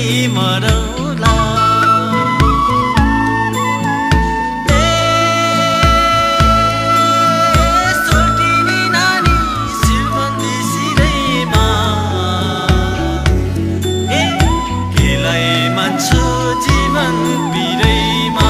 मरौला सोटिनी नानी शिरबन्दी सिरैमा केलाई मान्छो जीवन पिरैमा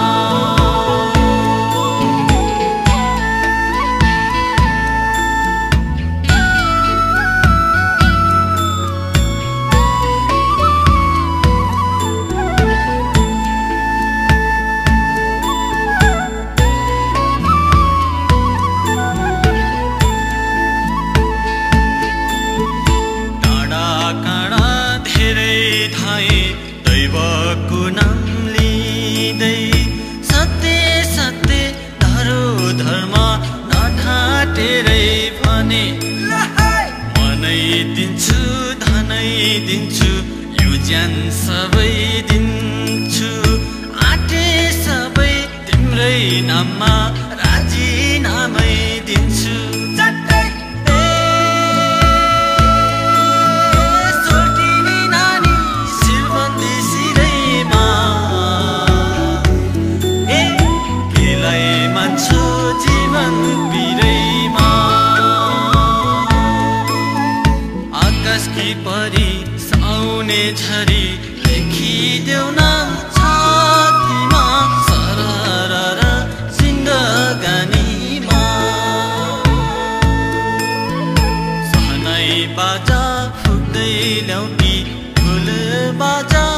दैवको नाम लिँदै सत्य सत्य धरो धर्म नढाटेरै भने मनै दिन्छु धनै दिन्छु यो ज्यान सबै दिन्छु आटे सबै तिम्रै नाममा राजीनामै दिन्छु जीवन पिरैमा आकाशकी परी साउने झरी लेखिदेऊ नाम छातीमा सरर जिन्दगानीमा सहनाई बाजा फुक्दै ल्याउटी ढोल बाजा